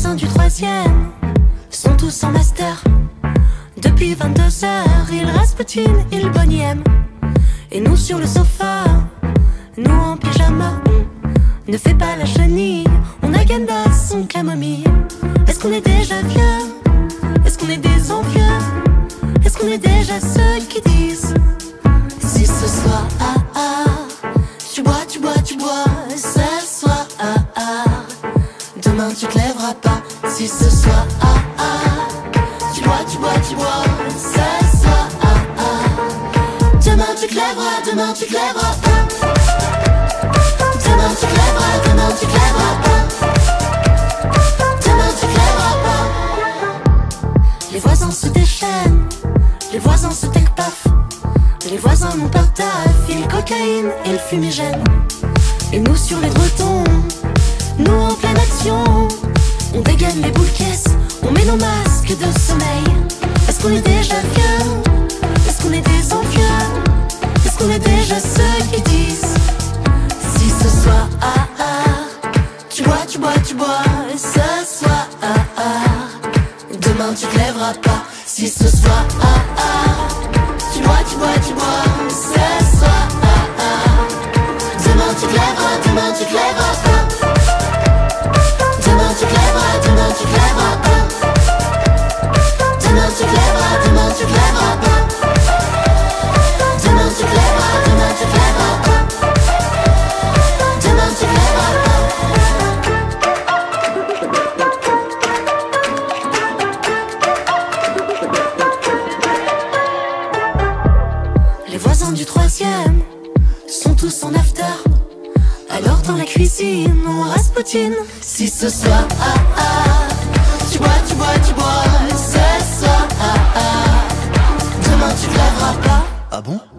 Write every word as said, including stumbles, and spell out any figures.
voisins du troisième sont tous en master. Depuis vingt-deux heures, ils rasputinent, ils boniem. Et nous sur le sofa, nous en pyjama. Ne fais pas la chenille, on agenda son camomille. Est-ce qu'on est déjà vieux? Est-ce qu'on est des envieux? Est-ce qu'on est déjà ceux qui disent si ce soir, ah ah, tu bois, tu bois, tu bois, ce soir, ah ah, demain tu te lèveras pas. Si ce soir, ah ah, tu bois, tu bois, tu bois, ce soir, ah ah, demain tu te lèveras, demain tu te lèveras pas. Demain tu te lèveras, demain tu te lèveras pas. Demain tu te lèveras pas. Les voisins se déchaînent, les voisins se tech paf. Les voisins n'ont pas taf, ils cocaïne et le fumigène. Et nous sur les bretons, nous en pleine action, on dégaine les boules caisses, on met nos masques de sommeil. Est-ce qu'on est déjà vieux? Est-ce qu'on est des envieux? Est-ce qu'on est déjà ceux qui disent si ce soir, ah ah, tu bois, tu bois, tu bois, ce soir, ah ah, demain tu te lèveras pas. Si ce soir, ah ah, tu bois, tu bois, tu bois, ce soir, ah ah, demain tu te lèveras, demain tu te lèveras pas. Demain tu te lèveras, demain tu te lèveras pas. Demain tu te lèveras, demain tu te lèveras pas. Demain tu te lèveras, demain tu te lèveras pas. Demain tu te lèveras pas. Les voisins du troisième sont tous en after. Alors dans la cuisine, on rasputine. Si ce soir, ah ah, tu bois, tu bois, tu bois, ce soir, ah ah, demain tu te lèveras pas. Ah bon?